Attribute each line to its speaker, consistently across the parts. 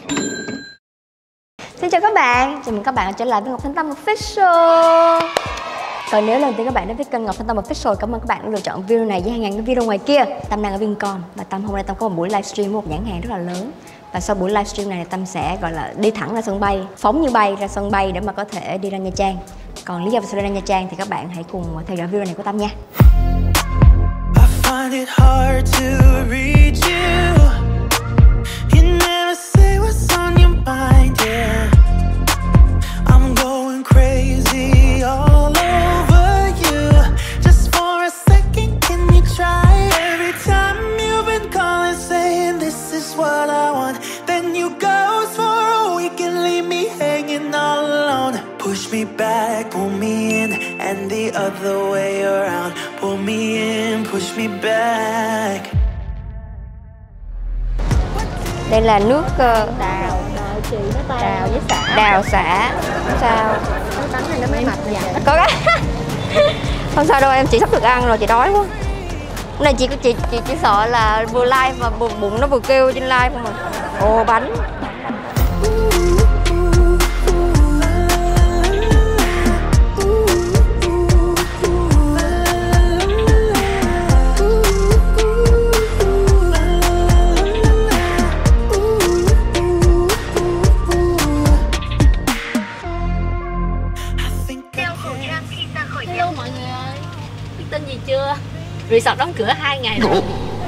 Speaker 1: Xin chào các bạn, chào mừng các bạn trở lại với Ngọc Thanh Tâm Official. Còn nếu lần tiên các bạn đến với kênh Ngọc Thanh Tâm Official, cảm ơn các bạn đã lựa chọn video này với hàng ngàn cái video ngoài kia. Tâm đang ở Vincom và Tâm hôm nay Tâm có một buổi livestream với một nhãn hàng rất là lớn. Và sau buổi livestream này Tâm sẽ gọi là đi thẳng ra sân bay, phóng như bay ra sân bay để mà có thể đi ra Nha Trang. Còn lý do vì sao đi ra Nha Trang thì các bạn hãy cùng theo dõi video này của Tâm nha.
Speaker 2: Push me back, pull me in, and the other way around. Pull me in, push me back.
Speaker 1: Đây là nước
Speaker 3: đào chị nó tao
Speaker 1: đào với xả. Đào xả. Không sao.
Speaker 3: Nó tắm này nó mới mập vậy.
Speaker 1: Có cái. Không sao đâu em, chị sắp được ăn rồi, chị đói quá. Hôm nay chị sợ là vừa live mà bụng nó vừa kêu trên live không à. Ồ bánh.
Speaker 3: Hello mọi người ơi, biết tin gì chưa? Resort đóng cửa 2 ngày rồi.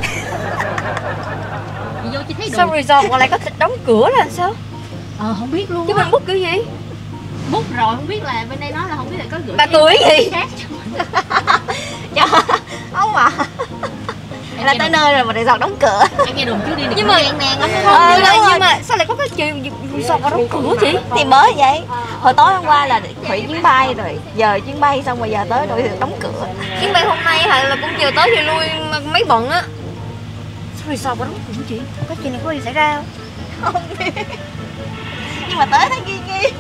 Speaker 3: Chị vô chị thấy
Speaker 1: Sao resort lại có thịt đóng cửa là sao?
Speaker 3: Không biết luôn.
Speaker 1: Chứ mình book kiểu gì?
Speaker 3: Book rồi không biết là bên đây nói là không biết là có gửi.
Speaker 1: Bà tuổi gì?
Speaker 3: Trời,
Speaker 1: Không à. Là tới nơi rồi mà resort đóng cửa.
Speaker 3: em nghe đồn trước đi
Speaker 1: Nhưng mà nhưng mà sao lại có cái chuyện resort đóng cửa chị?
Speaker 4: Thì mới vậy. Hồi tối hôm qua là hủy chuyến bay rồi, giờ chuyến bay xong rồi giờ tới rồi đóng cửa.
Speaker 1: Chuyến bay hôm nay hay là cũng chiều tới thì lui mấy bận á. Sao resort đóng cửa chị? Có chuyện này có gì xảy ra không?
Speaker 4: Không biết. Nhưng mà tới thấy nghi nghi.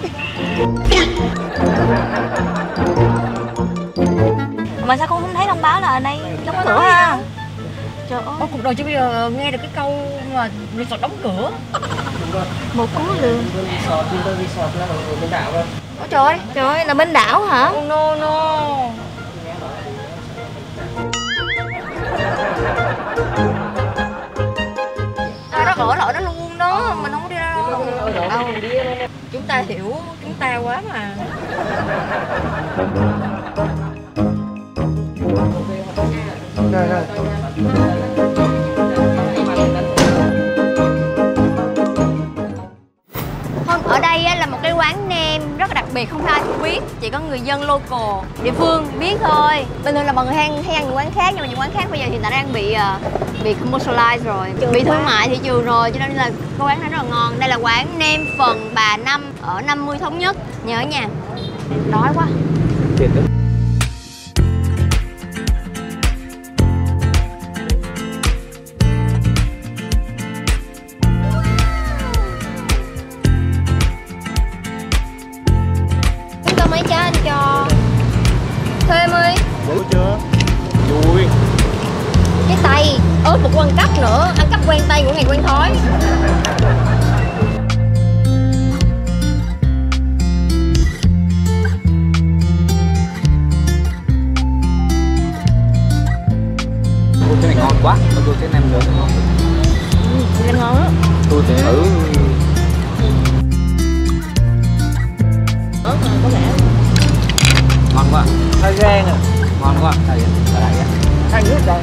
Speaker 4: Mà sao con không thấy thông báo là ở đây đóng cửa ha? Trời ơi.
Speaker 1: Cuộc đời chưa bây giờ nghe được cái câu mà resort đóng cửa.
Speaker 4: Một cú lường.
Speaker 2: Resort là ở bên đảo rồi.
Speaker 1: Ôi trời
Speaker 4: Trời ơi, là bên đảo hả?
Speaker 1: Oh no no. Đó ở đó luôn đó, mình không có đi ra đâu. Chúng ta hiểu chúng ta quá mà.
Speaker 2: Rồi.
Speaker 1: Ở đây là một cái quán nem rất là đặc biệt, không ai cũng biết, chỉ có người dân local địa phương biết thôi. Bình thường là mọi người hay ăn những quán khác, nhưng mà những quán khác bây giờ hiện tại đang bị commercialize rồi, bị thương mại thị trường rồi, cho nên là cái quán này rất là ngon. Đây là quán nem phần Bà Năm ở 50 Thống Nhất, nhớ nha. Đói quá. Mấy trái anh cho thêm ơi.
Speaker 2: Đủ chưa? Vui.
Speaker 1: Cái tay ớt một con cắp nữa, ăn cắp quen tay của ngày quen thói.
Speaker 2: Ôi, cái này ngon quá, tôi cái nem nữa ngon.
Speaker 1: Cái ngon á.
Speaker 2: Tôi sẽ thử.
Speaker 3: có vẻ
Speaker 2: Ngon quá.
Speaker 5: Hơi gan à.
Speaker 2: Ngon quá. Đây, đây.
Speaker 5: Ăn nước đây.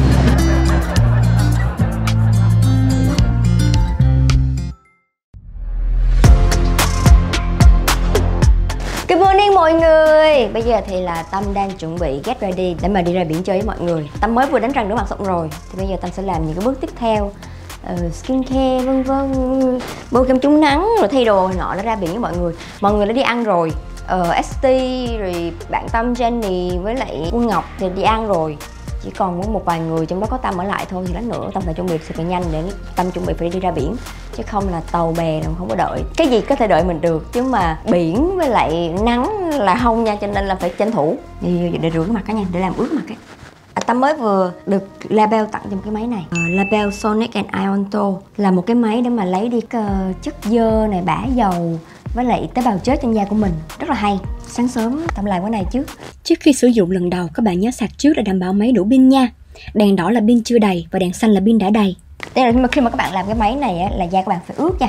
Speaker 1: Good morning mọi người. Bây giờ thì là Tâm đang chuẩn bị get ready để mà đi ra biển chơi với mọi người. Tâm mới vừa đánh răng rửa mặt xong rồi, thì bây giờ Tâm sẽ làm những cái bước tiếp theo, skincare vân vân, bôi kem chống nắng rồi thay đồ này nọ để ra biển với mọi người. Mọi người đã đi ăn rồi. ST rồi bạn Tâm, Jenny với lại Quân Ngọc thì đi ăn rồi. Chỉ còn có một vài người trong đó có Tâm ở lại thôi, thì lát nữa Tâm phải chuẩn bị sự phải nhanh để Tâm chuẩn bị phải đi ra biển, chứ không là tàu bè không có đợi. Cái gì có thể đợi mình được, chứ mà biển với lại nắng là không nha, cho nên là phải tranh thủ. Để rửa cái mặt cả nha, để làm ướt mặt cái. Tâm mới vừa được Label tặng cho một cái máy này. Label Sonic and Ionto là một cái máy để mà lấy đi chất dơ này, bã dầu với lại tế bào chết trên da của mình. Rất là hay. Sáng sớm Tâm làm cái này trước. Trước khi sử dụng lần đầu các bạn nhớ sạc trước để đảm bảo máy đủ pin nha. Đèn đỏ là pin chưa đầy và đèn xanh là pin đã đầy. Đây là khi mà các bạn làm cái máy này á, là da các bạn phải ướt nha.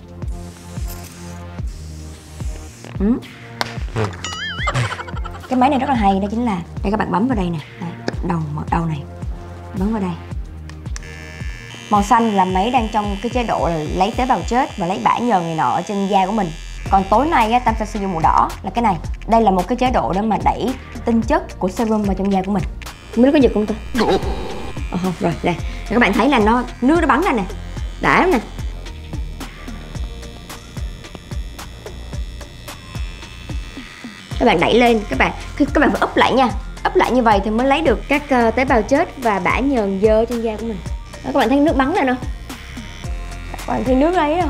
Speaker 1: Cái máy này rất là hay, đó chính là đây, các bạn bấm vào đây nè, đầu này bấm vào đây. Màu xanh là máy đang trong cái chế độ là lấy tế bào chết và lấy bã nhờn này nọ ở trên da của mình. Còn tối nay á, Tâm sẽ sử dụng màu đỏ là cái này. Đây là một cái chế độ để mà đẩy tinh chất của serum vào trong da của mình. Không biết có giật không tôi? Rồi đây, các bạn thấy là nước nó bắn ra nè, đã lắm nè. Các bạn đẩy lên, các bạn phải úp lại nha. Úp lại như vậy thì mới lấy được các tế bào chết và bã nhờn dơ trên da của mình. Đó, các bạn thấy nước bắn lên không? Các bạn thấy nước ấy đâu?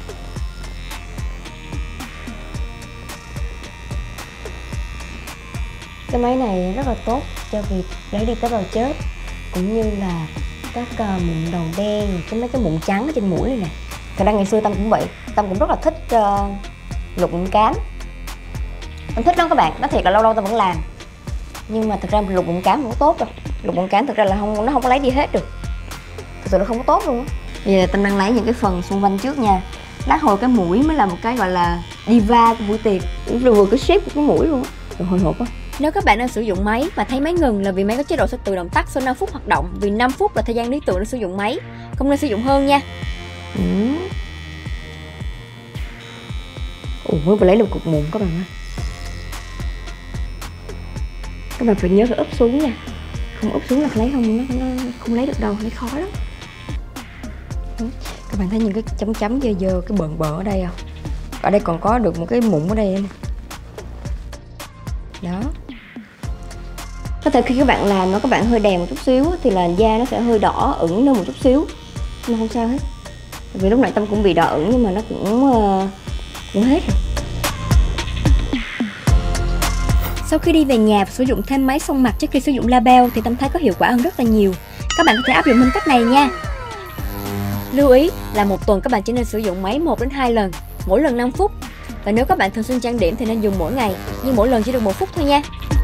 Speaker 1: Cái máy này rất là tốt cho việc lấy đi tế bào chết cũng như là các mụn đầu đen, mấy cái mụn trắng ở trên mũi này nè. Thật ra ngày xưa Tâm cũng vậy, Tâm cũng rất là thích lục mụn cám. Tâm thích lắm các bạn, nói thiệt là lâu lâu Tâm vẫn làm. Nhưng mà thật ra lục mụn cám không có tốt đâu. Lục mụn cám thực ra là nó không có lấy đi hết được. Thực sự nó không có tốt luôn á. Bây giờ Tâm đang lấy những cái phần xung quanh trước nha. Lát hồi cái mũi mới là một cái gọi là diva của buổi tiệc. Vừa cái shape của cái mũi luôn á. Rồi hồi hộp á. Nếu các bạn đang sử dụng máy mà thấy máy ngừng là vì máy có chế độ sẽ tự động tắt sau 5 phút hoạt động. Vì 5 phút là thời gian lý tưởng để sử dụng máy. Không nên sử dụng hơn nha. Mới vừa lấy được cục mụn các bạn ơi. Các bạn phải nhớ phải úp xuống nha. Không úp xuống là lấy không, nó không lấy được đâu, lấy khó lắm. Các bạn thấy những cái chấm dơ cái bợn ở đây không? Ở đây còn có được một cái mụn ở đây nè. Đó. Có thể khi các bạn làm nó các bạn hơi đèn một chút xíu thì là da nó sẽ hơi đỏ ửng lên một chút xíu. Nhưng không sao hết. Vì lúc nãy Tâm cũng bị đỏ ửng nhưng mà nó cũng hết rồi. Sau khi đi về nhà và sử dụng thêm máy xông mặt trước khi sử dụng Label thì Tâm thấy có hiệu quả hơn rất là nhiều. Các bạn có thể áp dụng hình cách này nha. Lưu ý là một tuần các bạn chỉ nên sử dụng máy 1 đến 2 lần, mỗi lần 5 phút. Và nếu các bạn thường xuyên trang điểm thì nên dùng mỗi ngày, nhưng mỗi lần chỉ được 1 phút thôi nha.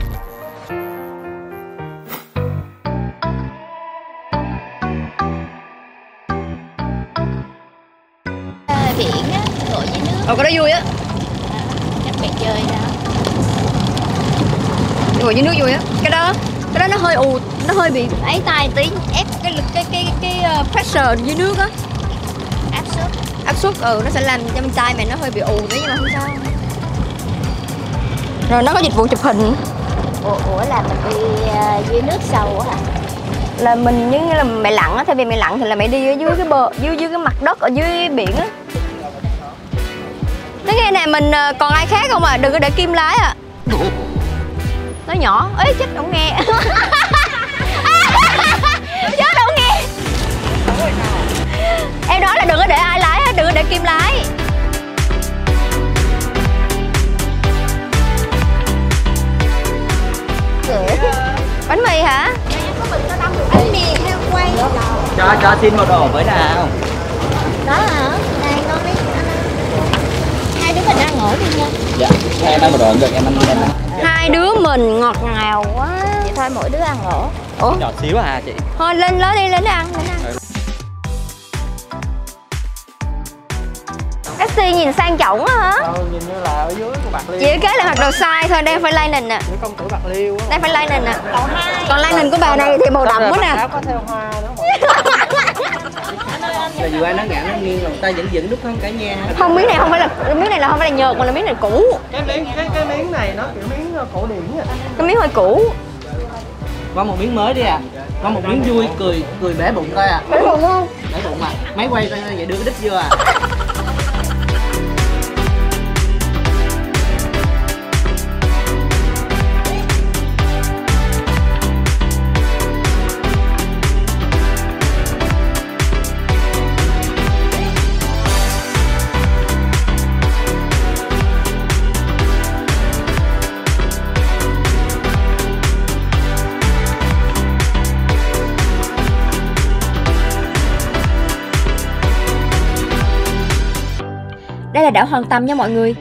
Speaker 3: Biển á, lội dưới nước.
Speaker 1: Cái đó vui á.
Speaker 3: Các bạn chơi đó.
Speaker 1: Ngồi dưới nước vui á. Cái đó nó hơi nó hơi bị ấy tay tí, ép cái pressure dưới nước á. Áp suất nó sẽ làm cho tay mày nó hơi bị tí nhưng mà không sao. Rồi nó có dịch vụ chụp hình.
Speaker 3: Ủa là mình đi dưới nước sâu hả?
Speaker 1: Là mình giống như là mày lặn á, thay vì mày lặn thì là mày đi ở dưới cái bờ, dưới cái mặt đất ở dưới biển á. Nói nghe nè, mình còn ai khác không à? Đừng có để Kim lái à. Nó nhỏ, ế chết không nghe. Chết không nghe. Em nói là đừng có để ai lái, đừng có để Kim lái. Bánh mì hả?
Speaker 4: Bánh mì theo quay.
Speaker 5: Cho xin một ổ với nào.
Speaker 3: Đó hả? Đây có mấy hai đứa mình ăn ổ đi nha.
Speaker 5: Dạ, em ăn một ổ được, em ăn.
Speaker 1: Hai đứa mình ngọt ngào quá.
Speaker 3: Vậy thôi mỗi đứa ăn ổ.
Speaker 1: Ủa?
Speaker 5: Nhỏ xíu à chị.
Speaker 1: Thôi lên đó đi, lên ăn. Cassie nhìn sang trọng á hả?
Speaker 5: Nhìn như là ở dưới của Bạc Liêu.
Speaker 1: Chỉ cái là mặc đồ sai thôi, đang phải lining nè.
Speaker 5: Những công tử Bạc Liêu á.
Speaker 1: Đang phải lining nè. Còn lining của bà này thì màu đậm quá nè.
Speaker 5: Có theo hoa nữa. Là dù ai nó ngã nó nghiêng rồi ta vẫn đúc không cả nhà.
Speaker 1: Không, miếng này không phải là nhợt mà là miếng này cũ.
Speaker 5: Cái miếng này nó kiểu miếng cổ điển à.
Speaker 1: Cái miếng hơi cũ.
Speaker 5: Qua một miếng mới đi à. Qua một miếng vui cười bể bụng coi à.
Speaker 1: Bể bụng không?
Speaker 5: Bể bụng à. Máy quay coi vậy đưa cái đít vô à.
Speaker 1: Đây là đảo Hòn Tầm nha mọi người.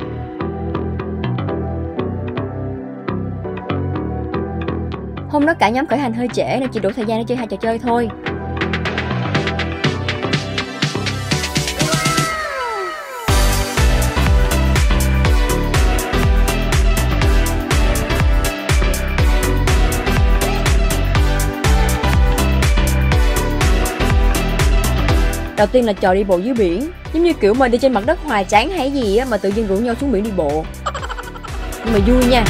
Speaker 1: Hôm đó cả nhóm khởi hành hơi trễ nên chỉ đủ thời gian để chơi 2 trò chơi thôi. Đầu tiên là trò đi bộ dưới biển, giống như kiểu mà đi trên mặt đất hoài chán hay gì á mà tự nhiên rủ nhau xuống biển đi bộ. Nhưng mà vui nha.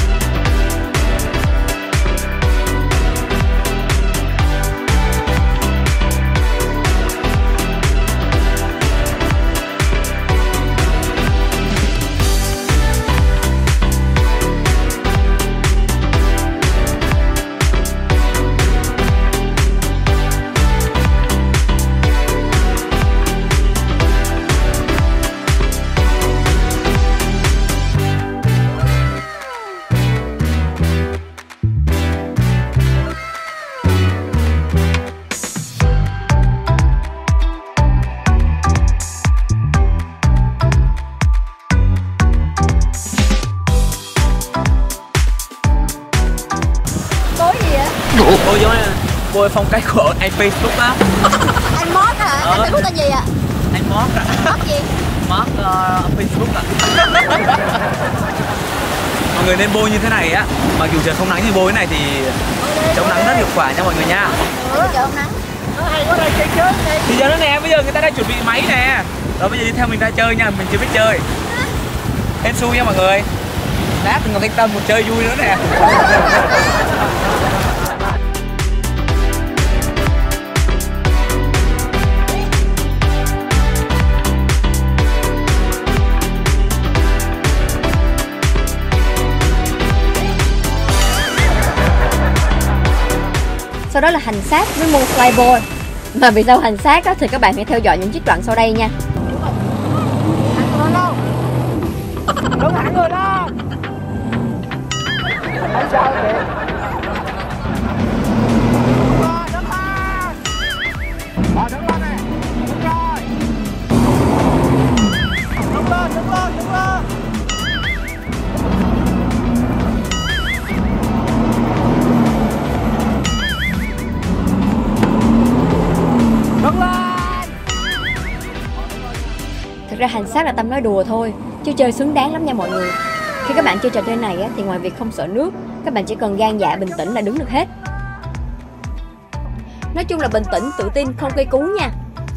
Speaker 5: Cô giống cô phong cách của anh Facebook á.
Speaker 4: Anh Mót hả? Anh Facebook tên gì ạ?
Speaker 5: Anh Mót ạ.
Speaker 4: Mót gì?
Speaker 5: Mót Facebook ạ. Mọi người nên bôi như thế này á. Mặc dù trời không nắng như bôi thế này thì chống nắng rất hiệu quả nha mọi người nha.
Speaker 4: Trời không nắng.
Speaker 5: Hay quá đây chơi chơi đi. Thì giờ nó nè, bây giờ người ta đang chuẩn bị máy nè. Rồi bây giờ đi theo mình ra chơi nha, mình chưa biết chơi. Hên xui nha mọi người. Đáp Ngọc Thanh Tâm một chơi vui nữa nè.
Speaker 1: Sau đó là hành xác với môn flyboard. Mà vì sao hành xác á, thì các bạn hãy theo dõi những chiếc đoạn sau đây nha.
Speaker 5: Đứng hẳn người đó. Không sao kìa. Đứng lên. Đứng lên nè. Đứng rồi. Đứng lên, đứng lên, đứng lên.
Speaker 1: Thực ra hành xác là Tâm nói đùa thôi, chứ chơi xứng đáng lắm nha mọi người. Khi các bạn chơi trò chơi này á, thì ngoài việc không sợ nước, các bạn chỉ cần gan dạ bình tĩnh là đứng được hết. Nói chung là bình tĩnh, tự tin, không cây cú nha.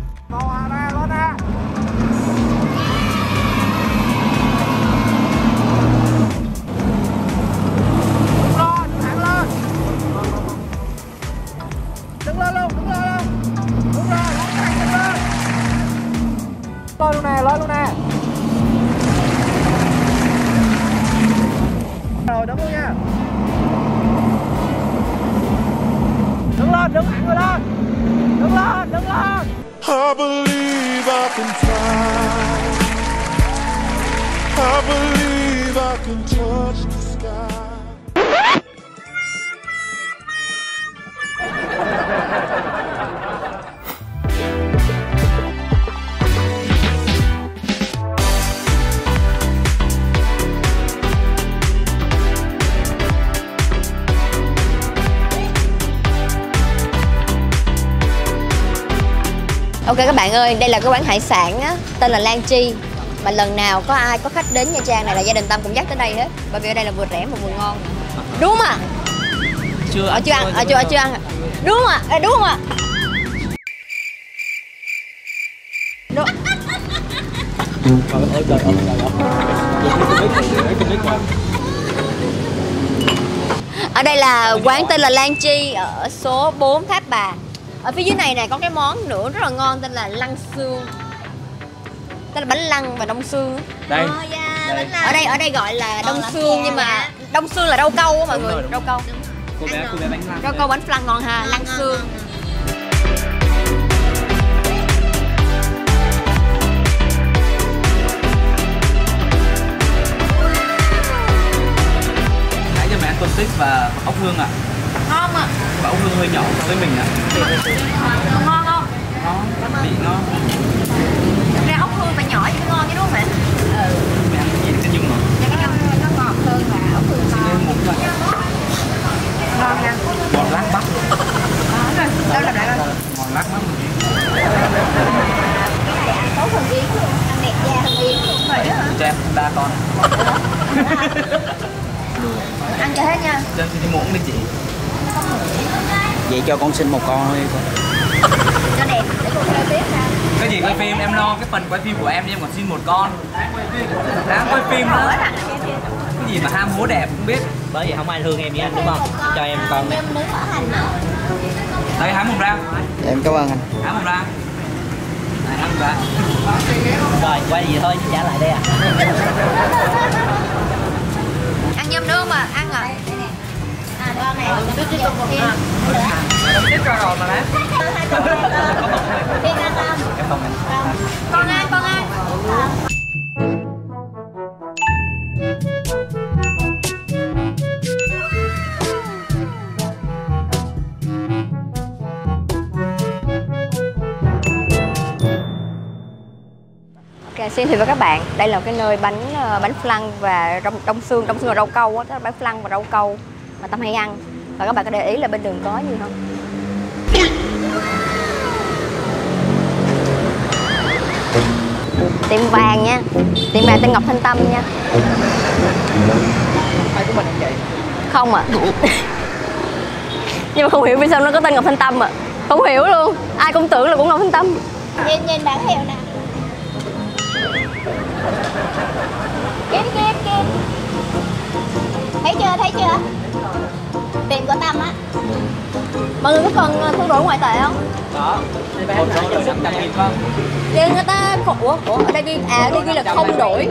Speaker 5: Lên luôn nè, lên luôn nè. Rồi, đứng luôn nha. Đứng lên, đứng hẳn người lên. Đứng lên, đứng lên.
Speaker 6: I believe I can fly. I believe I can touch the sky.
Speaker 1: Ok các bạn ơi, đây là cái quán hải sản á, tên là Lan Chi. Mà lần nào có ai có khách đến Nha Trang này là gia đình Tâm cũng dắt tới đây hết. Bởi vì ở đây là vừa rẻ mà vừa ngon. Đúng không ạ?
Speaker 5: Chưa
Speaker 1: chưa ăn, chưa ăn. Đúng không ạ? Đúng không ạ? Đúng. Ở đây là quán tên là Lan Chi ở số 4 Tháp Bà. Ở phía dưới này nè có cái món nữa rất là ngon tên là lăng xương. Tên là bánh lăng và đông xương.
Speaker 5: Đây.
Speaker 1: Ở đây gọi là đông xương nhưng mà đông xương là rau câu á mọi người, rau câu.
Speaker 5: Cô bé bánh lăng.
Speaker 1: Rau câu bánh flan ngon ha, lăng xương.
Speaker 5: Nãy giờ mẹ ăn tôm tích và ốc hương ạ.
Speaker 4: Ngon à.
Speaker 5: Và ốc hương hơi nhỏ so với mình ạ.
Speaker 4: Ngon không?
Speaker 5: Ngon, vị ngon.
Speaker 1: Thật ra ốc hương phải nhỏ chứ ngon chứ đúng không mẹ?
Speaker 5: em 3 con.
Speaker 1: Ăn cho hết nha.
Speaker 5: Cho chị muỗng đi chị.
Speaker 7: Vậy cho con xin một con thôi con.
Speaker 1: Cho đẹp để cô chơi tiếp ha.
Speaker 5: Cái gì quay phim em lo cái phần quay phim của em đi, em còn xin một con. Đáng quay phim đó. Cái gì mà ham hố đẹp không biết.
Speaker 7: Bởi vì không ai thương em với anh đúng không? Cho em con đi.
Speaker 5: Đây hái một ra.
Speaker 7: Em cảm ơn anh.
Speaker 5: Hái một ra. Này hái một ra.
Speaker 7: Rồi quay gì thôi trả lại đây à.
Speaker 1: Ăn nhâm nữa không à? Ăn à? Con này
Speaker 5: Biết cho rồi mà đấy.
Speaker 1: con ăn, con ăn. Ok, xin thưa với các bạn, đây là một cái nơi bánh flan và đông xương và rau câu á, bánh flan và rau câu mà Tâm hay ăn. Và các bạn có để ý là bên đường có gì không? Tiệm vàng nha, tiệm vàng tên Ngọc Thanh Tâm nha.
Speaker 5: Ai của mình không vậy?
Speaker 1: Không ạ. Nhưng mà không hiểu vì sao nó có tên Ngọc Thanh Tâm ạ. Không hiểu luôn, ai cũng tưởng là của Ngọc Thanh Tâm.
Speaker 4: Nhìn bản hiệu nè. Kim. Thấy chưa? Tiệm của Tâm á.
Speaker 1: Mọi người có cần thu đổi ngoại tệ không?
Speaker 5: Đó. Một số được 500.000 không?
Speaker 1: Chứ người ta ủa ở đây ghi ở đây ghi là không đổi.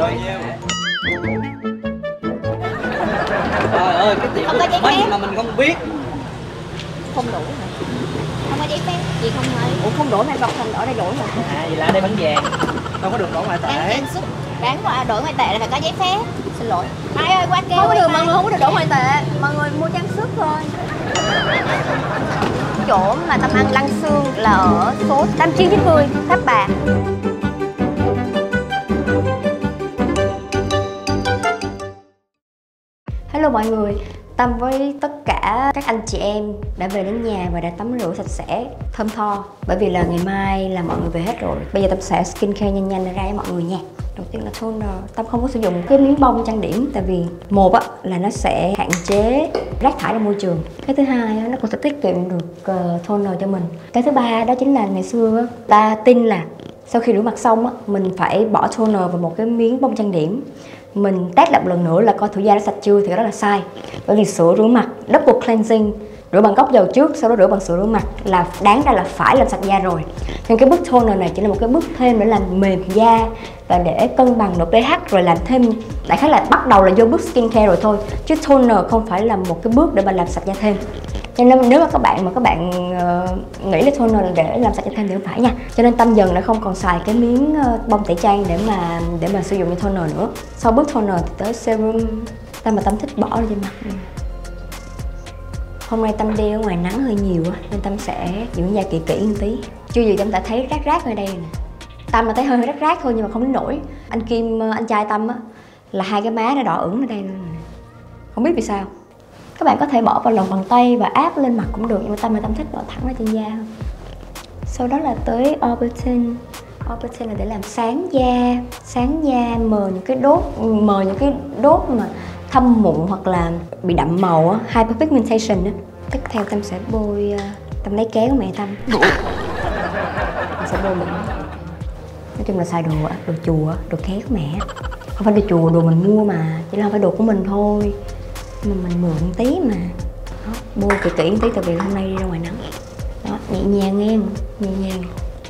Speaker 7: Trời ơi cái tiệm
Speaker 4: Không có giấy
Speaker 7: mình
Speaker 4: phép.
Speaker 7: mà mình không biết.
Speaker 1: Không đổi hả?
Speaker 4: Không có giấy phép. Gì không thấy?
Speaker 1: Ủa không đổi mà đọc thành ở đây đổi hả?
Speaker 7: À vậy là ở đây bánh vàng. Đâu có được đổi ngoại
Speaker 4: Bán
Speaker 7: tệ.
Speaker 4: trên xuất. Bán qua đổi ngoại tệ là phải có giấy phép.
Speaker 1: Xin lỗi.
Speaker 4: Mai ơi qua kêu.
Speaker 1: Không có được, mọi người không có được đổi ngoại tệ, mọi người mua trang sức thôi. Chỗ mà Tâm ăn lăng xương là ở số 8990 Tháp Bà. Hello mọi người, Tâm với tất cả các anh chị em đã về đến nhà và đã tắm rửa sạch sẽ, thơm tho. Bởi vì là ngày mai là mọi người về hết rồi. Bây giờ Tâm sẽ skincare nhanh ra cho mọi người nha. Đầu tiên là toner. Tâm không có sử dụng cái miếng bông trang điểm, tại vì một á là nó sẽ hạn chế rác thải ra môi trường. Cái thứ hai á, nó cũng sẽ tiết kiệm được toner cho mình. Cái thứ ba đó chính là ngày xưa ta tin là sau khi rửa mặt xong á, mình phải bỏ toner vào một cái miếng bông trang điểm. Mình test lại một lần nữa là coi thử da nó sạch chưa, thì cái đó là sai. Bởi vì sữa rửa mặt double cleansing, rửa bằng gốc dầu trước sau đó rửa bằng sữa rửa mặt là đáng ra là phải làm sạch da rồi. Nhưng cái bước toner này chỉ là một cái bước thêm để làm mềm da và để cân bằng độ pH, rồi làm thêm đại khái là bắt đầu là vô bước skincare rồi thôi, chứ toner không phải là một cái bước để mà làm sạch da thêm. Cho nên nếu mà các bạn nghĩ là toner là để làm sạch da thêm thì không phải nha. Cho nên Tâm dần đã không còn xài cái miếng bông tẩy trang để mà sử dụng như toner nữa. Sau bước toner thì tới serum. Tâm thích bỏ lên trên mặt. Hôm nay Tâm đi ở ngoài nắng hơi nhiều á, nên Tâm sẽ dưỡng da kỹ một tí. Chưa gì Tâm đã thấy rác ở đây nè. Tâm mà thấy hơi rác thôi nhưng mà không đến nổi. Anh Kim, anh trai Tâm á, là hai cái má nó đỏ ửng ở đây luôn nè. Không biết vì sao. Các bạn có thể bỏ vào lòng bàn tay và áp lên mặt cũng được, nhưng mà Tâm thích bỏ thẳng ra trên da hơn. Sau đó là tới Orbitin. Orbitin là để làm sáng da, mờ những cái đốt mà thâm mụn hoặc là bị đậm màu á, hyperpigmentation á. Tiếp theo Tâm sẽ bôi, Tâm lấy kéo của mẹ Tâm. Tâm sẽ bôi mình. Nói chung là xài đồ chùa, đồ kéo của mẹ. Không phải đồ chùa, đồ mình mua mà, chỉ là không phải đồ của mình thôi. Nhưng mà mình mượn tí mà. Đó, bôi kỹ một tí tại vì hôm nay đi ra ngoài nắng. Đó, nhẹ nhàng nghe, nhẹ nhàng.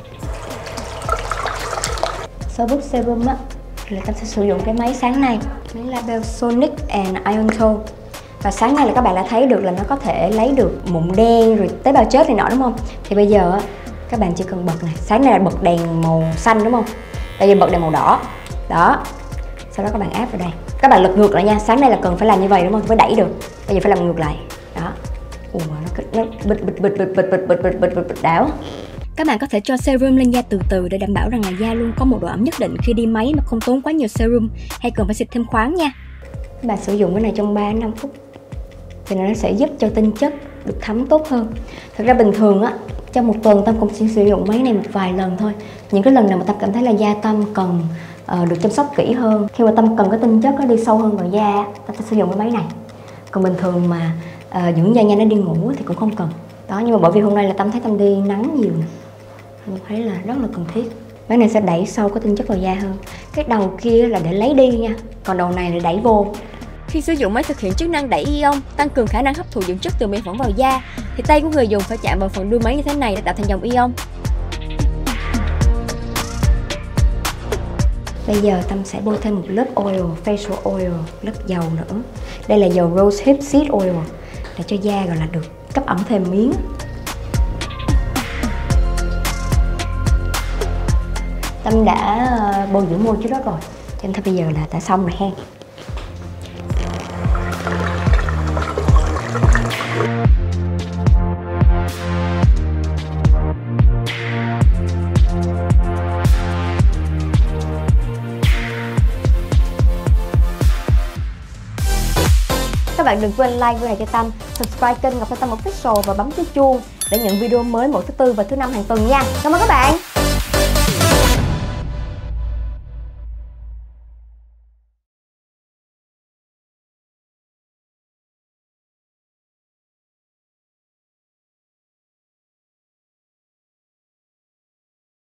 Speaker 1: Sau bước serum á, là Tâm sẽ sử dụng cái máy sáng này, máy Label Sonic and Ion Tone. Và sáng nay là các bạn đã thấy được là nó có thể lấy được mụn đen rồi tế bào chết này nọ đúng không? Thì bây giờ á, các bạn chỉ cần bật này, sáng nay là bật đèn màu xanh đúng không? Bây giờ bật đèn màu đỏ. Đó. Sau đó các bạn áp vào đây. Các bạn lật ngược lại nha, sáng nay là cần phải làm như vậy đúng không? Phải đẩy được. Bây giờ phải làm ngược lại. Đó. Nó bịch đảo. Các bạn có thể cho serum lên da từ từ để đảm bảo rằng là da luôn có một độ ẩm nhất định khi đi máy mà không tốn quá nhiều serum hay cần phải xịt thêm khoáng nha. Các bạn sử dụng cái này trong 3-5 phút thì nó sẽ giúp cho tinh chất được thấm tốt hơn. Thật ra bình thường á, trong một tuần Tâm cũng chỉ sử dụng máy này một vài lần thôi. Những cái lần nào mà Tâm cảm thấy là da Tâm cần được chăm sóc kỹ hơn. Khi mà Tâm cần cái tinh chất nó đi sâu hơn vào da, Tâm sẽ sử dụng cái máy này. Còn bình thường mà dưỡng da nhanh nó đi ngủ thì cũng không cần. Đó, nhưng mà bởi vì hôm nay là Tâm thấy Tâm đi nắng nhiều nè, Tâm thấy là rất là cần thiết. Máy này sẽ đẩy sâu cái tinh chất vào da hơn. Cái đầu kia là để lấy đi nha, còn đầu này là đẩy vô. Khi sử dụng máy thực hiện chức năng đẩy ion, tăng cường khả năng hấp thụ dưỡng chất từ mỹ phẩm vào da, thì tay của người dùng phải chạm vào phần đuôi máy như thế này để tạo thành dòng ion. Bây giờ Tâm sẽ bôi thêm một lớp oil, facial oil, lớp dầu nữa. Đây là dầu rose hip seed oil, để cho da gọi là được cấp ẩm thêm miếng. Tâm đã bôi dưỡng môi trước đó rồi, cho nên bây giờ là đã xong rồi ha. Các bạn đừng quên like video này cho Tâm, subscribe kênh Ngọc Thanh Tâm Official và bấm cái chuông để nhận video mới mỗi thứ Tư và thứ Năm hàng tuần nha. Cảm ơn các bạn.